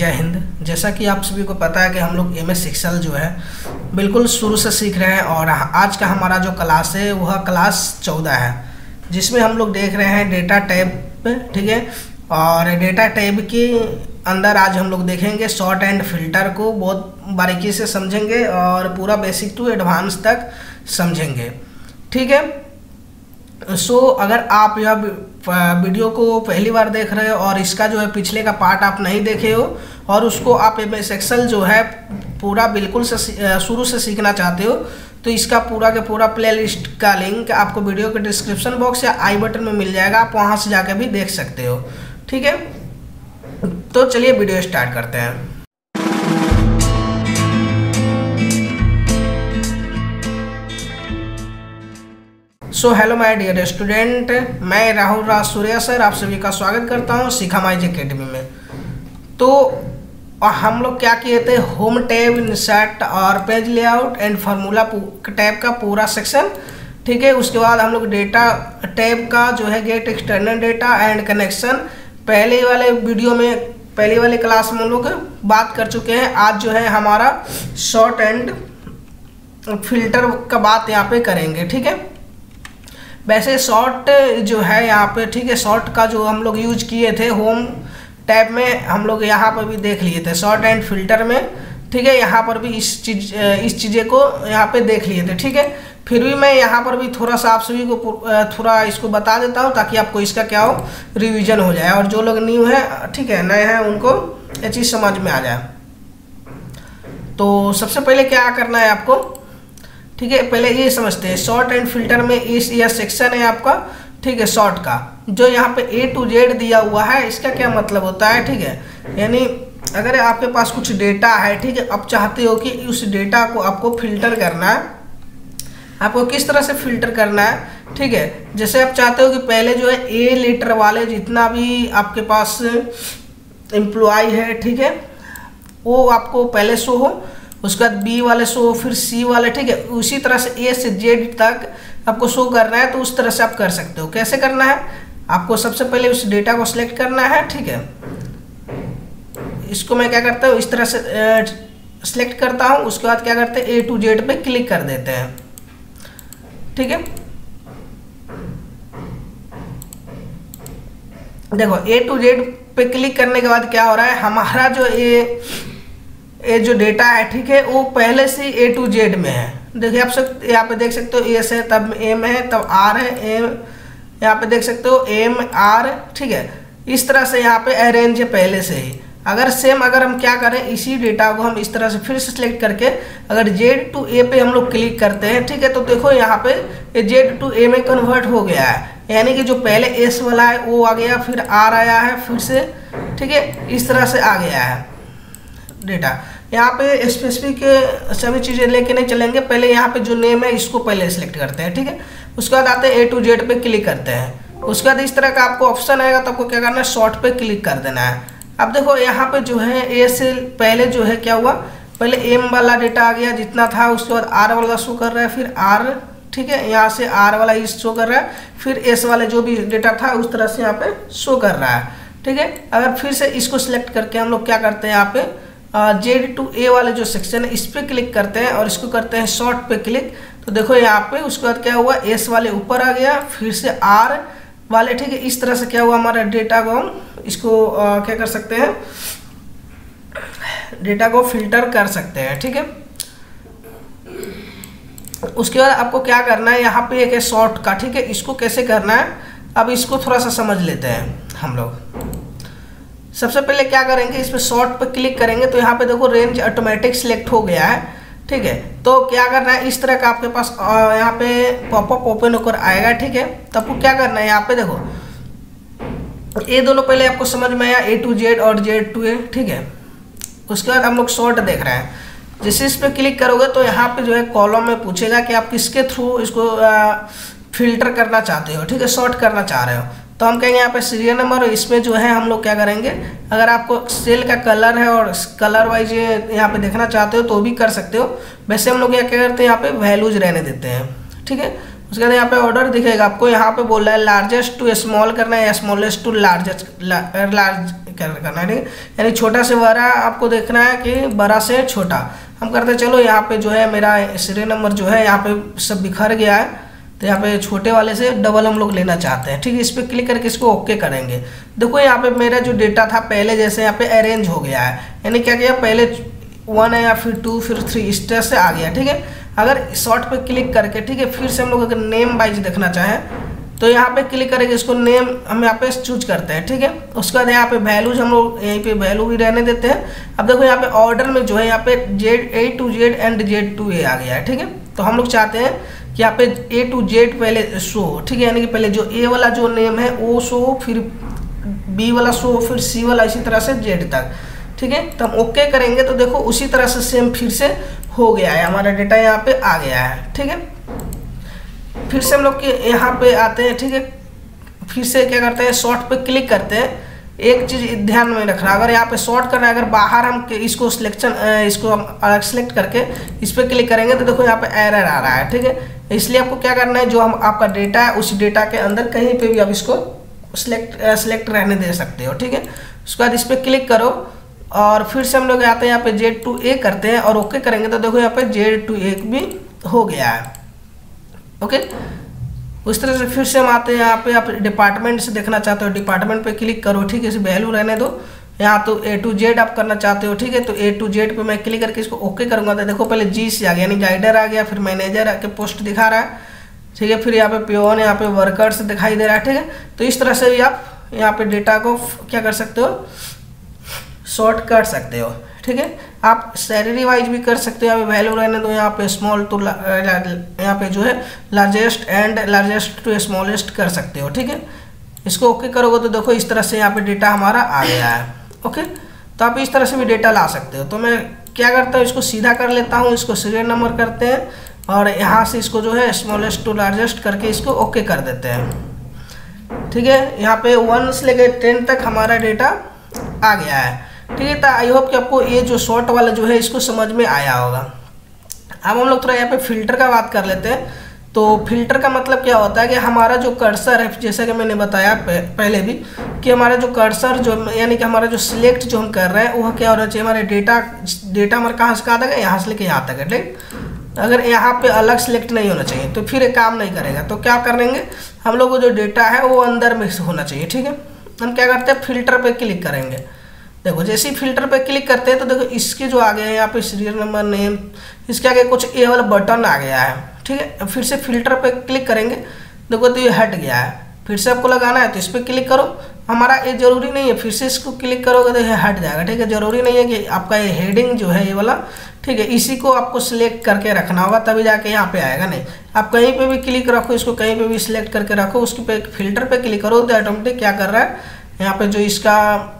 जय हिंद। जैसा कि आप सभी को पता है कि हम लोग MS एक्सेल जो है बिल्कुल शुरू से सीख रहे हैं और आज का हमारा जो क्लास है वह क्लास 14 है, जिसमें हम लोग देख रहे हैं डेटा टैब। ठीक है, और डेटा टैब के अंदर आज हम लोग देखेंगे सॉर्ट एंड फिल्टर को बहुत बारीकी से समझेंगे और पूरा बेसिक टू एडवांस तक समझेंगे। ठीक है, अगर आप यह वीडियो को पहली बार देख रहे हो और इसका जो है पिछले का पार्ट आप नहीं देखे हो और उसको आप MS एक्सेल जो है पूरा बिल्कुल से शुरू से सीखना चाहते हो, तो इसका पूरा के पूरा प्लेलिस्ट का लिंक आपको वीडियो के डिस्क्रिप्शन बॉक्स या आई बटन में मिल जाएगा, आप वहां से जाकर भी देख सकते हो। ठीक है, तो चलिए वीडियो स्टार्ट करते हैं। हेलो माय डियर स्टूडेंट, मैं राहुल राज सूर्या सर आप सभी का स्वागत करता हूं सीखा माइज एकेडमी में। तो हम लोग क्या किए थे, होम टैब, इंसर्ट और page layout and formula tab का पूरा सेक्शन। ठीक है, उसके बाद हम लोग डेटा टैब का जो है get external data and connection पहले वाले वीडियो में, पहली वाली क्लास में हम लोग बात कर चुके हैं। आज जो है हमारा शॉर्ट एंड फिल्टर का बात यहाँ पे करेंगे। ठीक है, वैसे शॉर्ट जो है यहाँ पे, ठीक है, शॉर्ट का जो हम लोग यूज किए थे होम टैब में, हम लोग यहाँ पर भी देख लिए थे शॉर्ट एंड फिल्टर में। ठीक है, यहाँ पर भी इस चीज़ें को यहाँ पे देख लिए थे। ठीक है, फिर भी मैं यहाँ पर भी थोड़ा सा आप सभी को थोड़ा इसको बता देता हूँ ताकि आपको इसका क्या हो, रिवीजन हो जाए, और जो लोग न्यू है, ठीक है, नए हैं, उनको ये चीज़ समझ में आ जाए। तो सबसे पहले क्या करना है आपको, ठीक है, पहले ये समझते हैं शॉर्ट एंड फिल्टर में यह सेक्शन है आपका। ठीक है, शॉर्ट का जो यहाँ पे A to Z दिया हुआ है, इसका क्या मतलब होता है। ठीक है, यानी अगर आपके पास कुछ डेटा है, ठीक है, आप चाहते हो कि उस डेटा को आपको फिल्टर करना है, आपको किस तरह से फिल्टर करना है। ठीक है, जैसे आप चाहते हो कि पहले जो है A लेटर वाले जितना भी आपके पास एम्प्लॉय है, ठीक है, वो आपको पहले शो हो, उसके बाद B वाले शो, फिर C वाले। ठीक है, उसी तरह से A से Z तक आपको शो करना है, तो उस तरह से आप कर सकते हो। कैसे करना है, आपको सबसे पहले उस डेटा को सिलेक्ट करना है। ठीक है, इसको मैं क्या करता हूँ, इस तरह से सिलेक्ट करता हूँ, उसके बाद क्या करते हैं A to Z पे क्लिक कर देते हैं। ठीक है, देखो A to Z पे क्लिक करने के बाद क्या हो रहा है, हमारा जो ये जो डेटा है, ठीक है, वो पहले से A to Z में है। देखिए आप सब यहाँ पे देख सकते हो S है, तब M है, तब R है, M यहाँ पे देख सकते हो M R। ठीक है, इस तरह से यहाँ पे अरेंज है पहले से ही। अगर हम क्या करें, इसी डेटा को हम इस तरह से फिर से सिलेक्ट करके अगर Z to A पे हम लोग क्लिक करते हैं, ठीक है, तो देखो यहाँ पे Z to A में कन्वर्ट हो गया है, यानी कि जो पहले S वाला है वो आ गया, फिर R आया है फिर से। ठीक है, इस तरह से आ गया है डेटा। यहाँ पे स्पेसिफिक सभी चीज़ें लेके नहीं चलेंगे, पहले यहाँ पे जो नेम है इसको पहले सिलेक्ट करते हैं। ठीक है, उसके बाद आते हैं A to Z पे क्लिक करते हैं, उसके बाद इस तरह का आपको ऑप्शन आएगा, तो आपको क्या करना है, शॉर्ट पे क्लिक कर देना है। अब देखो यहाँ पे जो है A से पहले जो है क्या हुआ, पहले M वाला डेटा आ गया जितना था, उसके बाद R वाला शो कर रहा है, फिर R, ठीक है, यहाँ से R वाला ही शो कर रहा है, फिर S वाले जो भी डेटा था उस तरह से यहाँ पे शो कर रहा है। ठीक है, अगर फिर से इसको सिलेक्ट करके हम लोग क्या करते हैं, यहाँ पे Z to A वाले जो सेक्शन है इस पर क्लिक करते हैं और इसको करते हैं शॉर्ट पे क्लिक, तो देखो यहाँ पे उसके बाद क्या हुआ, S वाले ऊपर आ गया, फिर से R वाले। ठीक है, इस तरह से क्या हुआ, हमारा डेटा को हम इसको क्या कर सकते हैं, डेटा को फिल्टर कर सकते हैं। ठीक है, उसके बाद आपको क्या करना है, यहाँ पे एक है शॉर्ट का। ठीक है, इसको कैसे करना है, अब इसको थोड़ा सा समझ लेते हैं हम लोग। सबसे पहले क्या करेंगे, इस पर शॉर्ट पे क्लिक करेंगे, तो यहाँ पे देखो रेंज ऑटोमेटिक सिलेक्ट हो गया है। ठीक है, तो क्या करना है, इस तरह का आपके पास यहाँ पे पॉपअप ओपन होकर आएगा। ठीक है, तो आपको क्या करना है, यहाँ पे देखो ये दोनों पहले आपको समझ में आया, A to Z और Z to A। ठीक है, उसके बाद हम लोग शॉर्ट देख रहे हैं, जैसे इस पर क्लिक करोगे तो यहाँ पे जो है कॉलम में पूछेगा कि आप किसके थ्रू इसको फिल्टर करना चाहते हो। ठीक है, शॉर्ट करना चाह रहे हो, तो हम कहेंगे यहाँ पे सीरियल नंबर, इसमें जो है हम लोग क्या करेंगे, अगर आपको सेल का कलर है और कलर वाइज यहाँ पे देखना चाहते हो तो भी कर सकते हो। वैसे हम लोग क्या करते हैं, यहाँ पे वैल्यूज रहने देते हैं। ठीक है, उसके बाद यहाँ पे ऑर्डर दिखेगा आपको, यहाँ पे बोल रहा है लार्जेस्ट टू स्मॉल करना है या स्मॉलेस्ट टू लार्जेस्ट लार्ज करना है, ठीक है। यानी छोटा से बड़ा आपको देखना है कि बड़ा से छोटा। हम करते हैं, चलो यहाँ पे जो है मेरा सीरियल नंबर जो है यहाँ पे सब बिखर गया है, तो यहाँ पे छोटे वाले से डबल हम लोग लेना चाहते हैं, ठीक है। इस पर क्लिक करके इसको ओके करेंगे। देखो यहाँ पे मेरा जो डेटा था पहले जैसे यहाँ पे अरेंज हो गया है, यानी क्या किया, पहले 1 है या फिर 2 फिर 3 इस तरह से आ गया, ठीक है। अगर शॉर्ट पे क्लिक करके, ठीक है, फिर से हम लोग अगर नेम वाइज देखना चाहें तो यहाँ पे क्लिक करेंगे, इसको नेम हम यहाँ पे चूज करते हैं, ठीक है। उसके बाद यहाँ पे वैल्यूज हम लोग यहीं पे वैल्यू भी रहने देते हैं। अब देखो यहाँ पे ऑर्डर में जो है यहाँ पे A to Z and Z to A आ गया है, ठीक है। तो हम लोग चाहते हैं कि यहाँ पे A to Z पहले शो हो, ठीक है, यानी कि पहले जो A वाला जो नेम है वो शो, फिर B वाला शो, फिर C वाला, इसी तरह से Z तक, ठीक है। तो हम ओके करेंगे तो देखो उसी तरह से सेम फिर से हो गया है, हमारा डेटा यहाँ पे आ गया है, ठीक है। फिर से हम लोग यहाँ पे आते हैं, ठीक है। फिर से क्या करते हैं, शॉर्ट पे क्लिक करते हैं। एक चीज़ ध्यान में रखना, अगर यहाँ पे शॉर्ट करना है, अगर बाहर हम इसको इसको हम अलग सेलेक्ट करके इस पर क्लिक करेंगे तो देखो यहाँ पे एरर आ रहा है, ठीक है। इसलिए आपको क्या करना है, जो हम आपका डेटा है उस डेटा के अंदर कहीं पे भी आप इसको सिलेक्ट रहने दे सकते हो, ठीक है। उसके बाद इस पर क्लिक करो और फिर से हम लोग आते हैं यहाँ पे Z to A करते हैं और ओके करेंगे तो देखो यहाँ पे Z to A भी हो गया है, ओके। उस तरह से फिर से हम आते हैं यहाँ पे, आप डिपार्टमेंट से देखना चाहते हो, डिपार्टमेंट पे क्लिक करो, ठीक है, इसे वैल्यू रहने दो। यहाँ तो A to Z आप करना चाहते हो, ठीक है, तो A to Z पे मैं क्लिक करके इसको ओके करूँगा तो देखो पहले G से आ गया, यानी गाइडर आ गया, फिर मैनेजर आके पोस्ट दिखा रहा है, ठीक है। फिर यहाँ पे पियोन, यहाँ पे वर्कर्स दिखाई दे रहा है, ठीक है। तो इस तरह से भी आप यहाँ पे डेटा को क्या कर सकते हो, शॉर्ट कर सकते हो, ठीक है। आप सैलरी वाइज भी कर सकते हो, यहाँ पे वैल्यू रहने दो, यहाँ पे स्मॉल टू यहाँ पे जो है लार्जेस्ट टू स्मॉलेस्ट कर सकते हो, ठीक है। इसको ओके करोगे तो देखो इस तरह से यहाँ पे डेटा हमारा आ गया है, ओके। तो आप इस तरह से भी डेटा ला सकते हो। तो मैं क्या करता हूँ, इसको सीधा कर लेता हूँ, इसको सीरियल नंबर करते हैं और यहाँ से इसको जो है स्मॉलेस्ट टू लार्जेस्ट करके इसको ओके कर देते हैं, ठीक है। यहाँ पे 1 से लेकर 10 तक हमारा डेटा आ गया है, ठीक है। तो आई होप कि आपको ये जो शॉर्ट वाला जो है इसको समझ में आया होगा। अब हम लोग थोड़ा यहाँ पे फिल्टर का बात कर लेते हैं। तो फिल्टर का मतलब क्या होता है कि हमारा जो कर्सर है, जैसा कि मैंने बताया पहले भी कि हमारा जो कर्सर जो यानी कि हमारा जो सिलेक्ट जो हम कर रहे हैं वो क्या होना चाहिए, हमारे डेटा हमारा कहाँ से कहाँ तक है, यहाँ से लेके यहाँ तक है, ठीक। अगर यहाँ पे अलग सिलेक्ट नहीं होना चाहिए तो फिर ये काम नहीं करेगा। तो क्या करेंगे हम लोग को, जो डेटा है वो अंदर में होना चाहिए, ठीक है। हम क्या करते हैं, फिल्टर पे क्लिक करेंगे। देखो जैसे ही फिल्टर पे क्लिक करते हैं तो देखो इसके जो आ गए हैं यहाँ पे सीरियल नंबर, नेम, इसके आगे कुछ ए वाला बटन आ गया है, ठीक है। फिर से फिल्टर पे क्लिक करेंगे, देखो तो ये हट गया है। फिर से आपको लगाना है तो इस पर क्लिक करो, हमारा ये जरूरी नहीं है, फिर से इसको क्लिक करोगे तो ये हट जाएगा, ठीक है। जरूरी नहीं है कि आपका ये हेडिंग जो है ये वाला, ठीक है, इसी को आपको सिलेक्ट करके रखना होगा तभी जाके यहाँ पे आएगा। नहीं, आप कहीं पे भी क्लिक रखो, इसको कहीं पे भी सिलेक्ट करके रखो, उसके पे फिल्टर पे क्लिक करो तो ऑटोमेटिक क्या कर रहा है, यहाँ पे जो इसका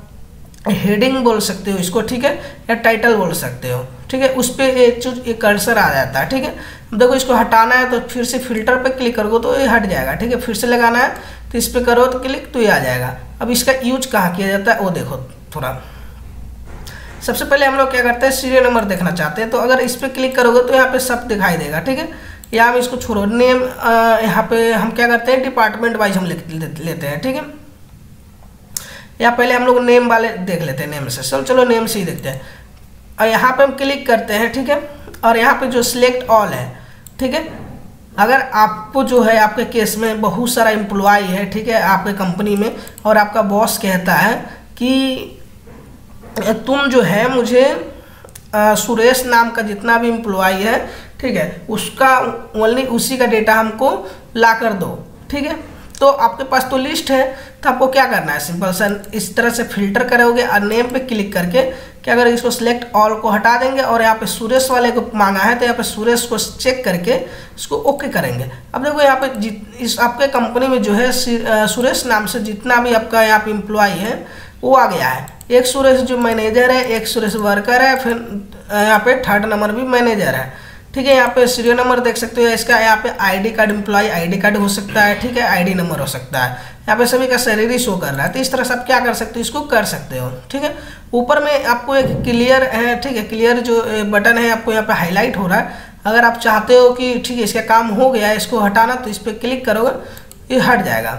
हेडिंग बोल सकते हो इसको, ठीक है, या टाइटल बोल सकते हो, ठीक है, उस पर एक कर्सर आ जाता है, ठीक है। देखो इसको हटाना है तो फिर से फिल्टर पे क्लिक करोगे तो ये हट जाएगा, ठीक है। फिर से लगाना है तो इस पर करो तो क्लिक तो ये आ जाएगा। अब इसका यूज कहाँ किया जाता है वो देखो थोड़ा। सबसे पहले हम लोग क्या करते हैं, सीरियल नंबर देखना चाहते हैं तो अगर इस पर क्लिक करोगे तो यहाँ पे सब दिखाई देगा, ठीक है। या हम इसको छोड़ो, नेम यहाँ पे हम क्या करते हैं, डिपार्टमेंट वाइज हम लेते हैं, ठीक है। या पहले हम लोग नेम वाले देख लेते हैं, नेम से चलो नेम से ही देखते हैं। और यहाँ पे हम क्लिक करते हैं, ठीक है। और यहाँ पे जो सिलेक्ट ऑल है, ठीक है। अगर आपको जो है आपके केस में बहुत सारा एम्प्लॉय है, ठीक है, आपके कंपनी में, और आपका बॉस कहता है कि तुम जो है मुझे सुरेश नाम का जितना भी एम्प्लॉय है, ठीक है, उसका ओनली उसी का डेटा हमको ला कर दो, ठीक है। तो आपके पास तो लिस्ट है, तो आपको क्या करना है, सिंपल सा इस तरह से फिल्टर करोगे और नेम पे क्लिक करके क्या करेंगे, इसको सिलेक्ट ऑल को हटा देंगे और यहाँ पे सुरेश वाले को मांगा है तो यहाँ पे सुरेश को चेक करके इसको ओके करेंगे। अब देखो यहाँ पे इस आपके कंपनी में जो है सुरेश नाम से जितना भी आपका यहाँ पे एम्प्लॉय है वो आ गया है। एक सुरेश जो मैनेजर है, एक सुरेश वर्कर है, फिर यहाँ पे 3rd नंबर भी मैनेजर है, ठीक है। यहाँ पे सीरियल नंबर देख सकते हो, इसका यहाँ पे ID card, employ ID card हो सकता है, ठीक है, आईडी नंबर हो सकता है। यहाँ पे सभी का सैलरी शो कर रहा है। तो इस तरह से आप क्या कर सकते हो, इसको कर सकते हो, ठीक है। ऊपर में आपको एक क्लियर है, ठीक है, क्लियर जो बटन है आपको यहाँ पे हाईलाइट हो रहा है, अगर आप चाहते हो कि ठीक है इसका काम हो गया है, इसको हटाना, तो इस पर क्लिक करोगे, ये हट जाएगा।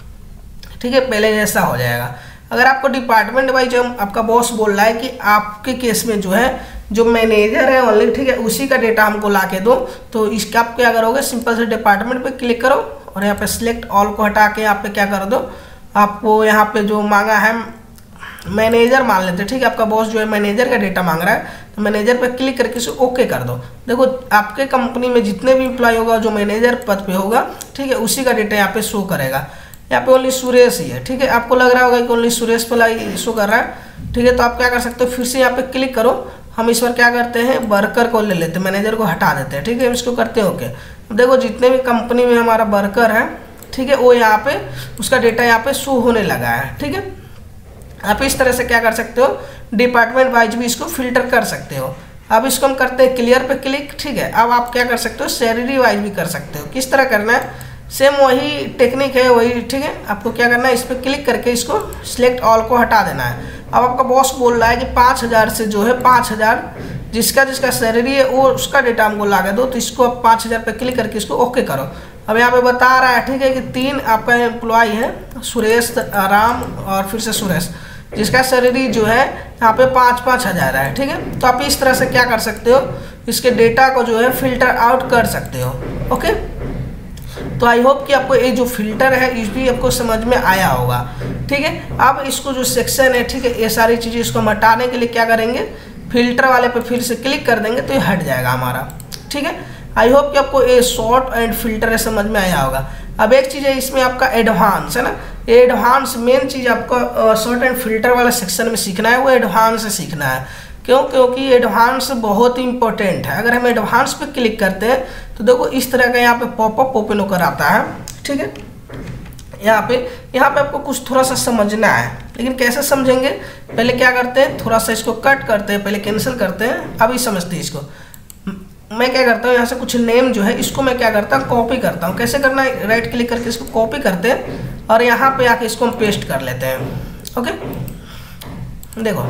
ठीक है, पहले जैसा हो जाएगा। अगर आपको डिपार्टमेंट वाइज आपका बॉस बोल रहा है कि आपके केस में जो है जो मैनेजर है ओनली, ठीक है, उसी का डेटा हमको ला के दो, तो इसका आप क्या करोगे, सिंपल से डिपार्टमेंट पे क्लिक करो और यहाँ पे सिलेक्ट ऑल को हटा के यहाँ पे क्या कर दो, आपको यहाँ पे जो मांगा है मैनेजर मान लेते हैं। ठीक है, आपका बॉस जो है मैनेजर का डेटा मांग रहा है, तो मैनेजर पे क्लिक करके इसे ओके कर दो। देखो आपके कंपनी में जितने भी एम्प्लॉय होगा जो मैनेजर पद पे होगा, ठीक है, उसी का डेटा यहाँ पे शो करेगा। यहाँ पे ओनली सुरेश ही है। ठीक है, आपको लग रहा होगा कि ओनली सुरेश वाला ही शो कर रहा है। ठीक है, तो आप क्या कर सकते हो, फिर से यहाँ पे क्लिक करो। हम इस बार क्या करते हैं, वर्कर को ले लेते हैं, मैनेजर को हटा देते हैं। ठीक है, इसको करते हो ओके। देखो जितने भी कंपनी में हमारा वर्कर है, ठीक है, वो यहाँ पे उसका डेटा यहाँ पे शो होने लगा है। ठीक है, आप इस तरह से क्या कर सकते हो, डिपार्टमेंट वाइज भी इसको फिल्टर कर सकते हो। अब इसको हम करते हैं क्लियर पे क्लिक। ठीक है, अब आप क्या कर सकते हो, सैलरी वाइज भी कर सकते हो। किस तरह करना है, सेम वही टेक्निक है वही। ठीक है, आपको क्या करना है, इस पर क्लिक करके इसको सिलेक्ट ऑल को हटा देना है। अब आपका बॉस बोल रहा है कि 5000 से जो है 5000 जिसका जिसका सैलरी है वो उसका डेटा हमको ला के दो, तो इसको आप 5000 पे क्लिक करके इसको ओके करो। अब यहाँ पे बता रहा है, ठीक है, कि 3 आपका एम्प्लॉय है, सुरेश, राम और फिर से सुरेश, जिसका सैलरी जो है यहाँ पे 5-5 हज़ार है। ठीक है, तो आप इस तरह से क्या कर सकते हो, इसके डेटा को जो है फिल्टर आउट कर सकते हो। ओके, तो आई होप कि आपको ये जो फिल्टर है इस भी आपको समझ में आया होगा। ठीक है, अब इसको जो सेक्शन है, ठीक है, ये सारी चीज़ें इसको हटाने के लिए क्या करेंगे, फिल्टर वाले पे फिर से क्लिक कर देंगे तो ये हट जाएगा हमारा। ठीक है, आई होप कि आपको ये शॉर्ट एंड फिल्टर समझ में आया होगा। अब एक चीज़ है इसमें आपका एडवांस है ना, ये एडवांस मेन चीज़ आपको शॉर्ट एंड फिल्टर वाला सेक्शन में सीखना है, वो एडवांस से सीखना है। क्यों, क्योंकि एडवांस बहुत ही इंपॉर्टेंट है। अगर हम एडवांस पे क्लिक करते हैं तो देखो इस तरह का यहाँ पे पॉपअप ओपन होकर आता है। ठीक है, यहाँ पे आपको कुछ थोड़ा सा समझना है, लेकिन कैसे समझेंगे, पहले क्या करते हैं, थोड़ा सा इसको कट करते हैं, पहले कैंसिल करते हैं, अभी समझते हैं इसको। मैं क्या करता हूँ, यहाँ से कुछ नेम जो है इसको मैं क्या करता हूँ, कॉपी करता हूँ। कैसे करना है, राइट क्लिक करके इसको कॉपी करते हैं और यहाँ पे आके इसको हम पेस्ट कर लेते हैं। ओके, देखो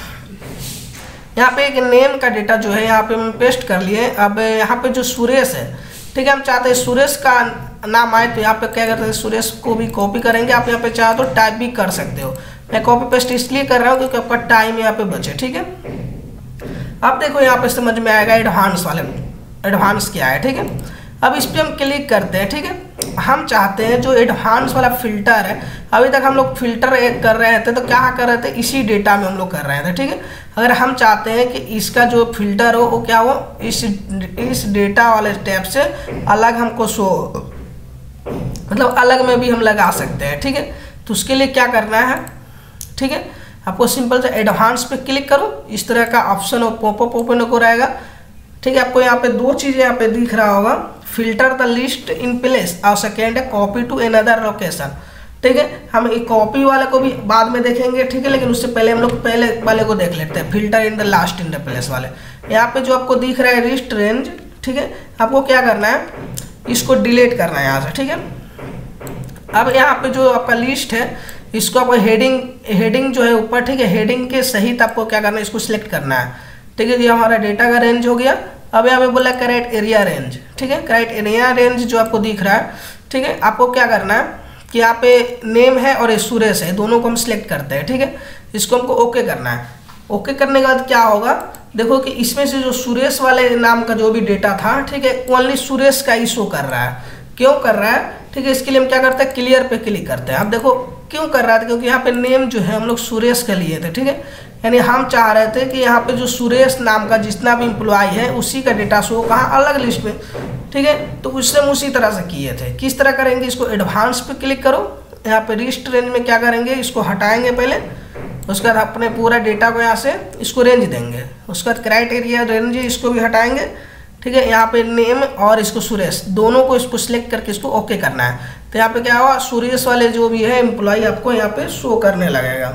यहाँ पे एक नेम का डेटा जो है यहाँ पे हम पेस्ट कर लिए। अब यहाँ पे जो सुरेश है, ठीक है, हम चाहते हैं सुरेश का नाम आए, तो यहाँ पे क्या करते हैं, सुरेश को भी कॉपी करेंगे। आप यहाँ पे चाहो तो टाइप भी कर सकते हो। मैं कॉपी पेस्ट इसलिए कर रहा हूँ क्योंकि आपका टाइम यहाँ पे बचे। ठीक है, अब देखो यहाँ पे समझ में आएगा एडवांस वाले, एडवांस क्या है। ठीक है, अब इस पर हम क्लिक करते हैं। ठीक है, हम चाहते हैं जो एडवांस वाला फिल्टर है, अभी तक हम लोग फिल्टर कर रहे थे, तो क्या कर रहे थे, इसी डेटा में हम लोग कर रहे थे। ठीक है, अगर हम चाहते हैं कि इसका जो फिल्टर हो वो क्या हो, इस डेटा वाले टैब से अलग हमको शो, मतलब अलग में भी हम लगा सकते हैं। ठीक है, तो उसके लिए क्या करना है, ठीक है, आपको सिंपल से एडवांस पे क्लिक करो, इस तरह का ऑप्शन पॉपअप ओपन हो रहेगा। ठीक है, आपको यहाँ पे 2 चीज़ें यहाँ पे दिख रहा होगा, filter the list in place और सेकेंड है कॉपी टू अनदर लोकेशन। ठीक है, हम एक कॉपी वाले को भी बाद में देखेंगे। ठीक है, लेकिन उससे पहले हम लोग पहले वाले को देख लेते हैं, filter in the last in the place वाले। यहाँ पे जो आपको दिख रहा है लिस्ट रेंज, ठीक है, आपको क्या करना है, इसको डिलीट करना है यहाँ से। ठीक है, अब यहाँ पे जो आपका लिस्ट है, इसको आपको हेडिंग जो है ऊपर, ठीक है, हेडिंग के सहित आपको क्या करना है, इसको सिलेक्ट करना है। ठीक है, ये हमारा डेटा का रेंज हो गया। अब यहाँ पे बोला करेक्ट एरिया रेंज। ठीक है, करेक्ट एरिया रेंज जो आपको दिख रहा है, ठीक है, आपको क्या करना है कि यहाँ पे नेम है और सुरेश है, दोनों को हम सिलेक्ट करते हैं। ठीक है, इसको हमको ओके करना है। ओके करने के बाद क्या होगा, देखो कि इसमें से जो सुरेश वाले नाम का जो भी डेटा था, ठीक है, ओनली सुरेश का ही शो कर रहा है। क्यों कर रहा है, ठीक है, इसके लिए हम क्या करते हैं, क्लियर पे क्लिक करते हैं। अब देखो क्यों कर रहा था, क्योंकि यहाँ पे नेम जो है हम लोग सुरेश के लिए थे। ठीक है, यानी हम चाह रहे थे कि यहाँ पे जो सुरेश नाम का जितना भी एम्प्लॉय है उसी का डेटा शो कहाँ, अलग लिस्ट में। ठीक है, तो उससे हम उसी तरह से किए थे। किस तरह करेंगे, इसको एडवांस पे क्लिक करो, यहाँ पे लिस्ट रेंज में क्या करेंगे, इसको हटाएंगे पहले, उसके बाद अपने पूरा डेटा को यहाँ से इसको रेंज देंगे। उसके बाद क्राइटेरिया रेंज इसको भी हटाएंगे। ठीक है, यहाँ पे नेम और इसको सुरेश दोनों को इसको सिलेक्ट करके इसको ओके करना है। तो यहाँ पे क्या हुआ, सुरेश वाले जो भी है एम्प्लॉय आपको यहाँ पे शो करने लगेगा।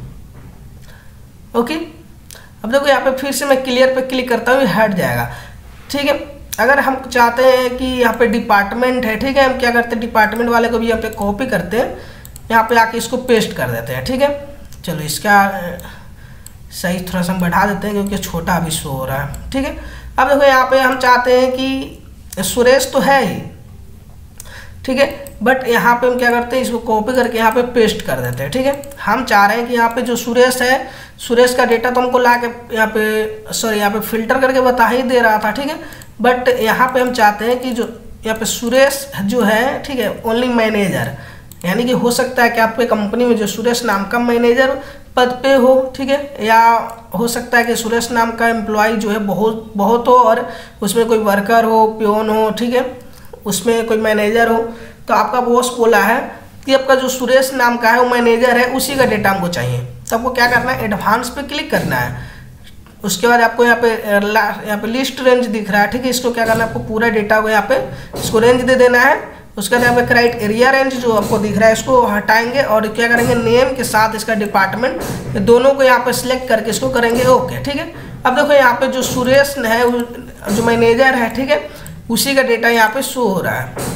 ओके, अब देखो यहाँ पे फिर से मैं क्लियर पे क्लिक करता हूँ, हट जाएगा। ठीक है, अगर हम चाहते हैं कि यहाँ पे डिपार्टमेंट है, ठीक है, हम क्या करते हैं, डिपार्टमेंट वाले को भी यहाँ पे कॉपी करते हैं, यहाँ पे आके इसको पेस्ट कर देते हैं। ठीक है, चलो इसका साइज थोड़ा सा हम बढ़ा देते हैं क्योंकि छोटा अभी शो हो रहा है। ठीक है, अब देखो यहाँ पे हम चाहते हैं कि सुरेश तो है ही, ठीक है, बट यहाँ पे हम क्या करते हैं, इसको कॉपी करके यहाँ पे पेस्ट कर देते हैं, ठीक है। हम चाह रहे हैं कि यहाँ पे जो सुरेश है, सुरेश का डेटा तो हमको ला के यहाँ पे सॉरी यहाँ पे फिल्टर करके बता ही दे रहा था, ठीक है, बट यहाँ पे हम चाहते हैं कि जो यहाँ पे सुरेश जो है, ठीक है, ओनली मैनेजर, यानी कि हो सकता है कि आपके कंपनी में जो सुरेश नाम का मैनेजर पद पे हो, ठीक है, या हो सकता है कि सुरेश नाम का एम्प्लॉय जो है बहुत हो और उसमें कोई वर्कर हो, प्योन हो, ठीक है, उसमें कोई मैनेजर हो। तो आपका बॉस बोला है कि आपका जो सुरेश नाम का है वो मैनेजर है, उसी का डेटा हमको चाहिए। तो आपको क्या करना है, एडवांस पे क्लिक करना है। उसके बाद आपको यहाँ पे लिस्ट रेंज दिख रहा है, ठीक है, इसको क्या करना है, आपको पूरा डेटा को यहाँ पे इसको रेंज दे देना है। उसके बाद यहाँ पे क्राइटेरिया रेंज जो आपको दिख रहा है इसको हटाएंगे और क्या करेंगे, नेम के साथ इसका डिपार्टमेंट दोनों को यहाँ पे सिलेक्ट करके इसको करेंगे ओके, ठीक है। अब देखो यहाँ पे जो सुरेश है, जो मैनेजर है, ठीक है, उसी का डेटा यहाँ पे शो हो रहा है।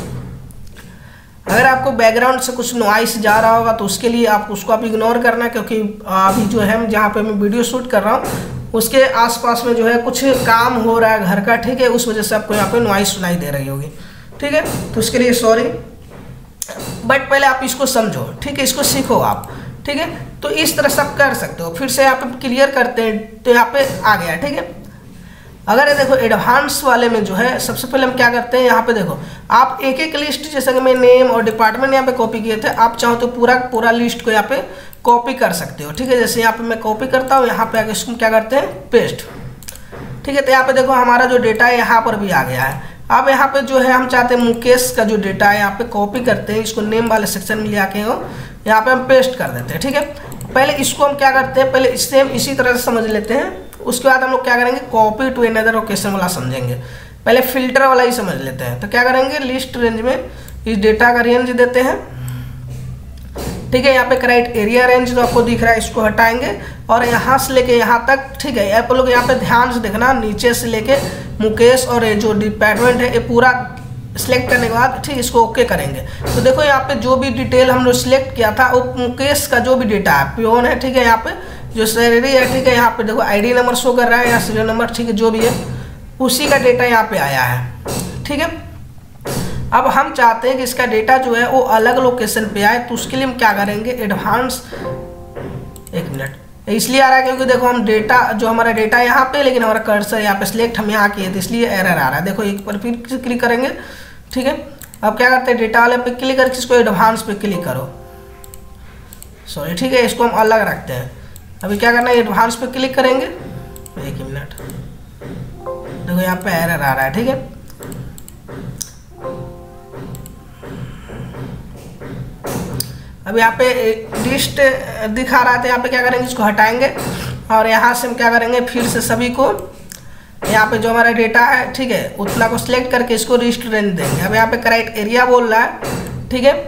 अगर आपको बैकग्राउंड से कुछ नॉइस जा रहा होगा तो उसके लिए उसको आप इग्नोर करना, क्योंकि अभी जो है जहाँ पे मैं वीडियो शूट कर रहा हूँ उसके आसपास में जो है कुछ काम हो रहा है घर का, ठीक है, उस वजह से आपको यहाँ पे नॉइस सुनाई दे रही होगी, ठीक है। तो उसके लिए सॉरी, बट पहले आप इसको समझो, ठीक है, इसको सीखो आप, ठीक है। तो इस तरह सब कर सकते हो। फिर से यहाँ पे क्लियर करते हैं तो यहाँ पे आ गया, ठीक है। अगर ये देखो एडवांस वाले में जो है, सबसे पहले हम क्या करते हैं, यहाँ पे देखो आप एक एक लिस्ट, जैसे कि मैं नेम और डिपार्टमेंट यहाँ पे कॉपी किए थे, आप चाहो तो पूरा लिस्ट को यहाँ पे कॉपी कर सकते हो, ठीक है। जैसे यहाँ पे मैं कॉपी करता हूँ, यहाँ पे आगे इसको क्या करते हैं, पेस्ट, ठीक है। तो यहाँ पे देखो हमारा जो डेटा है यहाँ पर भी आ गया है। अब यहाँ पे जो है हम चाहते हैं मुकेश का जो डेटा है यहाँ पे कॉपी करते हैं, इसको नेम वाले सेक्शन में ले आके यहाँ पे हम पेस्ट कर देते हैं, ठीक है। पहले इसको हम क्या करते हैं, पहले सेम इसी तरह से समझ लेते हैं। उसके बाद हम लोग क्या करेंगे, कॉपी टू अनदर लोकेशन वाला समझेंगे। पहले फिल्टर वाला ही समझ लेते हैं। तो क्या करेंगे, लिस्ट रेंज में इस डेटा का रेंज देते हैं, ठीक है। यहाँ पे क्राइटेरिया रेंज जो आपको दिख रहा है इसको हटाएंगे और यहाँ से लेके यहाँ तक, ठीक है। आप लोग यहाँ पे ध्यान से देखना, नीचे से लेके मुकेश और ये जो डिपार्टमेंट है ये पूरा सिलेक्ट करने के बाद, ठीक, इसको ओके करेंगे। तो देखो यहाँ पे जो भी डिटेल हम लोग सिलेक्ट किया था वो मुकेश का जो भी डेटा है, प्योन है, ठीक है, यहाँ पे जो सैलरी है, ठीक है, यहाँ पे देखो आईडी नंबर शो कर रहा है या सीरियल नंबर, ठीक है, जो भी है उसी का डेटा यहाँ पे आया है, ठीक है। अब हम चाहते हैं कि इसका डेटा जो है वो अलग लोकेशन पे आए, तो उसके लिए हम क्या करेंगे, एडवांस, एक मिनट, इसलिए आ रहा है क्योंकि देखो हम डेटा जो हमारा डेटा यहाँ पे, लेकिन हमारा कर्सर यहाँ पे सिलेक्ट हम यहाँ किए थे, इसलिए एरर आ रहा है। देखो एक बार फिर क्लिक करेंगे, ठीक है। अब क्या करते हैं, डेटा वाले पे क्लिक करके इसको एडवांस पे क्लिक करो, सॉरी, ठीक है, इसको हम अलग रखते हैं। अभी क्या करना है, एडवांस पे क्लिक करेंगे, एक ही मिनट, देखो यहाँ पे एरर आ रहा है, ठीक है। अब यहाँ पे लिस्ट दिखा रहा था, यहाँ पे क्या करेंगे, इसको हटाएंगे और यहाँ से हम क्या करेंगे, फिर से सभी को यहाँ पे जो हमारा डेटा है, ठीक है, उतना को सिलेक्ट करके इसको लिस्ट रेंज देंगे। अब यहाँ पे क्राइटेरिया बोल रहा है, ठीक है।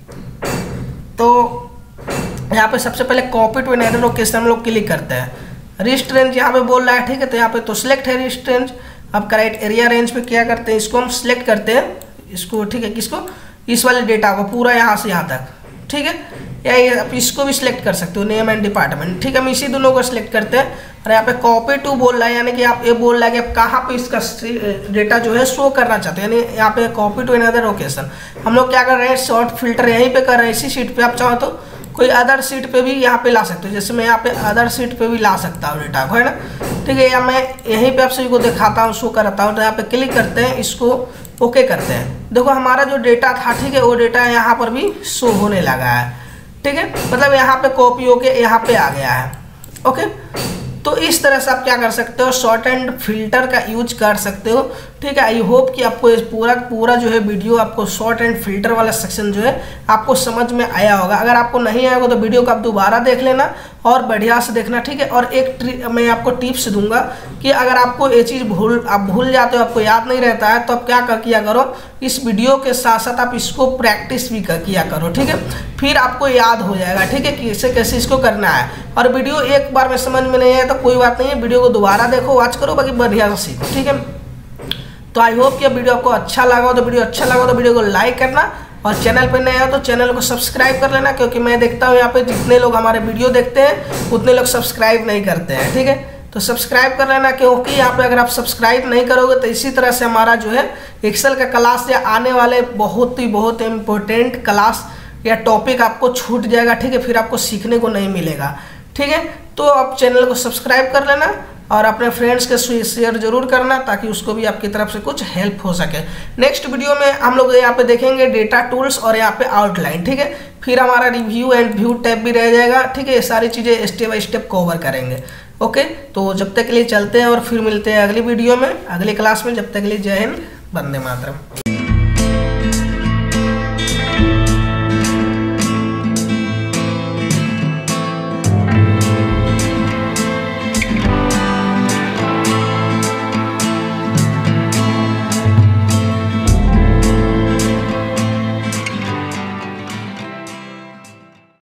तो यहाँ पे सबसे पहले कॉपी टू अनदर लोकेशन हम लोग क्लिक करते हैं। लिस्ट रेंज यहाँ पे बोल रहा है, ठीक है, तो यहाँ पे तो सिलेक्ट है लिस्ट रेंज। अब क्राइटेरिया रेंज पे क्या करते हैं, इसको हम सिलेक्ट करते हैं, इसको, ठीक है, किसको, इस वाले डेटा को पूरा यहाँ से यहाँ तक, ठीक है, या आप इसको भी सिलेक्ट कर सकते हो, नेम एंड डिपार्टमेंट, ठीक है। हम इसी दोनों को सिलेक्ट करते हैं और यहाँ पे कॉपी टू बोल रहा है, यानी कि आप ये बोल रहा है कि आप कहाँ पे इसका डेटा जो है शो करना चाहते हैं, यानी यहाँ पे कॉपी टू अनदर लोकेशन। हम लोग क्या कर रहे हैं, शॉर्ट फिल्टर यहीं पे कर रहे हैं, इसी शीट पे। आप चाहो तो कोई अदर सीट पे भी यहाँ पे ला सकते हो, जैसे मैं यहाँ पे अदर सीट पे भी ला सकता हूँ डेटा को, है ना, ठीक है। या मैं यहीं पे आप सभी को दिखाता हूँ, शो कराता हूँ। तो यहाँ पे क्लिक करते हैं, इसको ओके करते हैं। देखो हमारा जो डेटा था, ठीक है, वो डेटा यहाँ पर भी शो होने लगा है, ठीक है, मतलब यहाँ पे कॉपी होके यहाँ पे आ गया है, ओके। तो इस तरह से आप क्या कर सकते हो, शॉर्ट एंड फिल्टर का यूज कर सकते हो, ठीक है। आई होप कि आपको इस पूरा जो है वीडियो, आपको शॉर्ट एंड फिल्टर वाला सेक्शन जो है आपको समझ में आया होगा। अगर आपको नहीं आया होगा तो वीडियो को आप दोबारा देख लेना और बढ़िया से देखना, ठीक है। और एक मैं आपको टिप्स दूंगा कि अगर आपको ये चीज़ भूल जाते हो, आपको याद नहीं रहता है, तो आप क्या किया करो, इस वीडियो के साथ साथ आप इसको प्रैक्टिस भी किया करो, ठीक है। फिर आपको याद हो जाएगा, ठीक है, कि कैसे इसको करना है। और वीडियो एक बार में समझ में नहीं आया तो कोई बात नहीं है, वीडियो को दोबारा देखो, वॉच करो, बाकी बढ़िया से सीखो, ठीक है। तो आई होप कि वीडियो आपको अच्छा लगा हो, तो वीडियो को लाइक करना और चैनल पर नए हो तो चैनल को सब्सक्राइब कर लेना, क्योंकि मैं देखता हूँ यहाँ पे जितने लोग हमारे वीडियो देखते हैं उतने लोग सब्सक्राइब नहीं करते हैं, ठीक है। तो सब्सक्राइब कर लेना, क्योंकि यहाँ पे अगर आप सब्सक्राइब नहीं करोगे तो इसी तरह से हमारा जो है एक्सेल का क्लास या आने वाले बहुत ही इम्पोर्टेंट क्लास या टॉपिक आपको छूट जाएगा, ठीक है, फिर आपको सीखने को नहीं मिलेगा, ठीक है। तो आप चैनल को सब्सक्राइब कर लेना और अपने फ्रेंड्स के शेयर जरूर करना, ताकि उसको भी आपकी तरफ से कुछ हेल्प हो सके। नेक्स्ट वीडियो में हम लोग यहाँ पे देखेंगे डेटा टूल्स और यहाँ पे आउटलाइन, ठीक है। फिर हमारा रिव्यू एंड व्यू टैब भी रह जाएगा, ठीक है। ये सारी चीज़ें स्टेप बाय स्टेप कवर करेंगे। ओके, तो जब तक के लिए चलते हैं और फिर मिलते हैं अगली वीडियो में, अगली क्लास में। जब तक के लिए जय हिंद, वंदे मातरम।